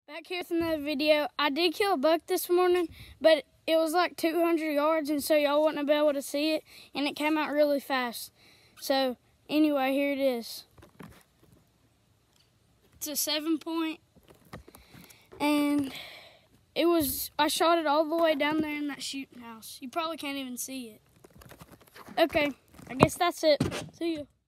Back here with another video. I did kill a buck this morning, but it was like 200 yards, and so y'all wouldn't be able to see it, and it came out really fast. So anyway, here it is. It's a 7-point, and I shot it all the way down there in that shooting house. You probably can't even see it. Okay, I guess that's it. See ya.